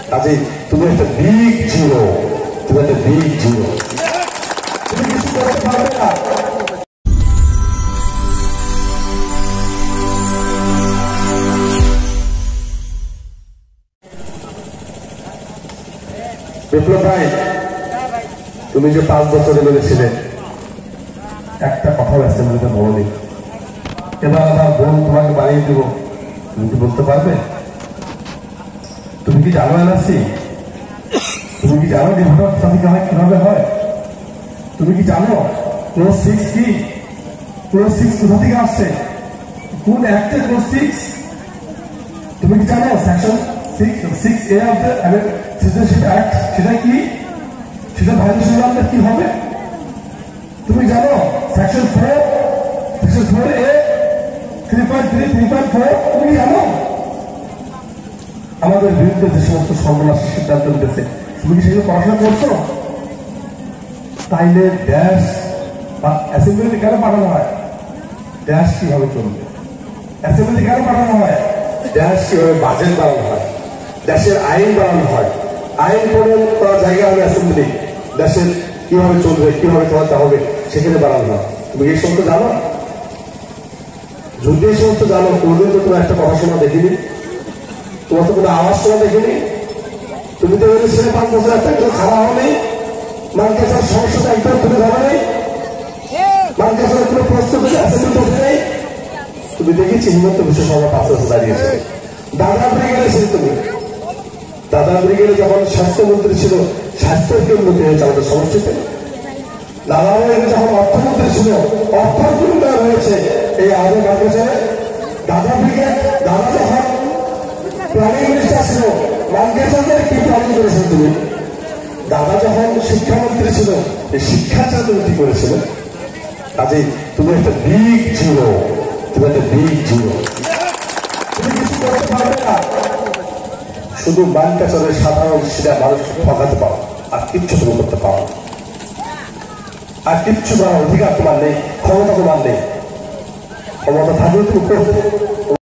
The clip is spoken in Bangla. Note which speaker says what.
Speaker 1: কাজেই তুমি একটা বিগ জিরো, তুমি একটা বিগ জিরো, তুমি কিছু করতে পারবে না। বিপ্লব ভাই, তুমি যে 5 বছরে বেড়েছিলে একটা কথা অ্যাসেম্বলিতে বলনি, এবার আমার বোন তোমাকে বানিয়ে দেব, তুমি কি বলতে পারবে? তুমি কি জানো এনআরসি? তুমি কি জানো ডিভিশন সার্টিফিকেট হয় কিভাবে হয়? তুমি কি জানো ক্লোজ 6 কি? ক্লোজ 6 কোথা থেকে আসছে? কোন অ্যাক্টে ক্লোজ 6? তুমি কি জানো section 6A of the citizenship act সেটা কি? সেটা ভায়োলেশন করলে কি হবে? তুমি জানো সেকশন 4A 3.3 3.4 তুমি জানো? আমাদের বিরুদ্ধে যে সমস্ত সর্বনাশের সিদ্ধান্ত নিতেছে, তুমি কি সেগুলো পড়াশোনা করছো? তাইলে ড্যাশ বা অ্যাসেম্বলিতে কেন পাঠানো হয়? ড্যাশ কিভাবে চলবে? অ্যাসেম্বলিতে কেন পাঠানো হয়? ড্যাশ কিভাবে বাজেট বানানো হয়, দেশের আইন বানানো হয়, আইন প্রণয়ন করার জায়গা হবে অ্যাসেম্বলি, দেশের কিভাবে চলবে কিভাবে চলাতে হবে সেখানে বানানো হয়। তুমি এই সমস্ত জানো? যদি এই সমস্ত জানো, কোনদিন তো তোমার একটা কথা শোনা দেখিনি, তোমার তো কোনো আওয়াজ শোনা দেখিনি। তুমি তো ছেলে 5 বছর একটা খারাপ হয়নি, মানকাচার সমস্যাটা একদম তুলে ধরা নেই, মানকাচারের কোনো প্রশ্ন করে অ্যাসেম্বলি ওঠে নেই। তুমি দেখেছি হিমন্ত বিশ্ব শর্মা 5 বছর দাঁড়িয়েছে, দাদা ব্রিগেডে ছিল তুমি, দাদা ব্রিগেডে যখন স্বাস্থ্যমন্ত্রী ছিল স্বাস্থ্যের কি উন্নতি হয়েছে আমাদের সমষ্টিতে? দাদা ব্রিগেডে যখন অর্থমন্ত্রী ছিল অর্থের কি উন্নয়ন হয়েছে এই আমাদের মানকাচারে? দাদা ব্রিগেড, দাদা যখন প্ল্যানিং মিনিস্টার ছিল মানকাচারের কি প্ল্যানিং করেছিল তুমি? দাদা যখন শিক্ষামন্ত্রী ছিল এই শিক্ষাটা তুমি কি করেছিল? কাজেই তুমি একটা বিগ জিরো, তুমি একটা বিগ জিরো, তুমি কিছু করতে পারবে না। শুধু মানকাচারের সাধারণ সেটা মানুষ ঠকাতে পারো, আর কিচ্ছু তুমি করতে পারো, আর কিচ্ছু করার অধিকার তোমার নেই, ক্ষমতা তোমার নেই। ক্ষমতা থাকলে তুমি করতে